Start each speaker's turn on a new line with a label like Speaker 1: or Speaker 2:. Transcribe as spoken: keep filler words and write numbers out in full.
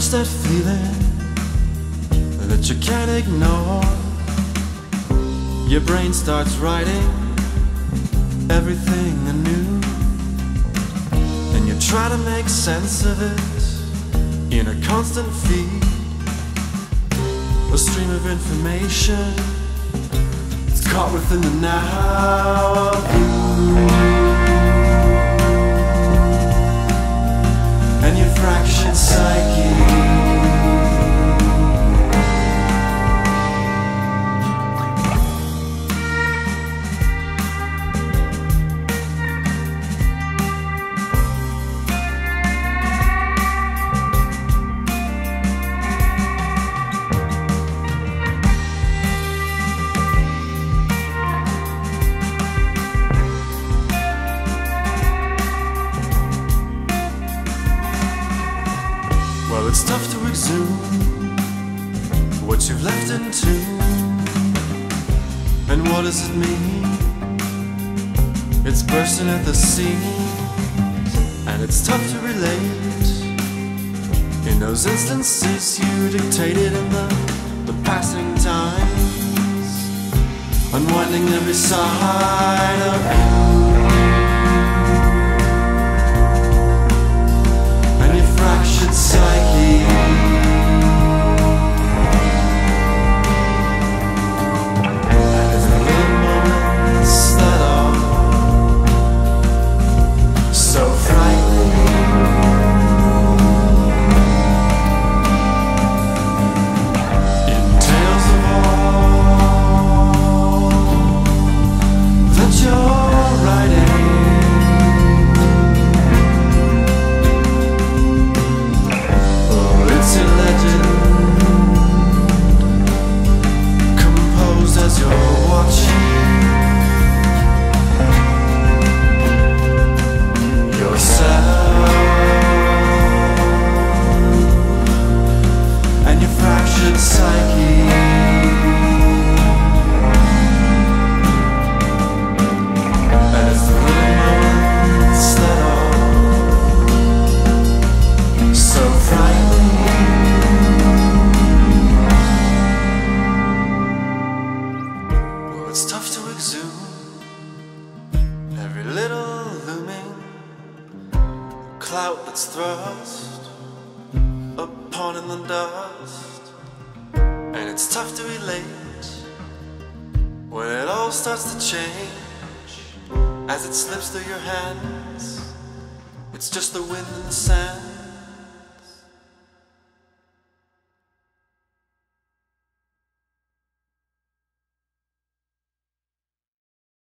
Speaker 1: catch that feeling that you can't ignore. Your brain starts writing everything anew, and you try to make sense of it in a constant feed, a stream of information. It's caught within the now of you and your fractured psyche. Well, it's tough to exhume what you've left into, and what does it mean? It's bursting at the seams, and it's tough to relate in those instances you dictated in the, the passing times, unwinding every side of you and your fractured psyche. It's tough to exhume every little looming clout that's thrust upon in the dust, and it's tough to relate when it all starts to change as it slips through your hands. It's just the wind in the sand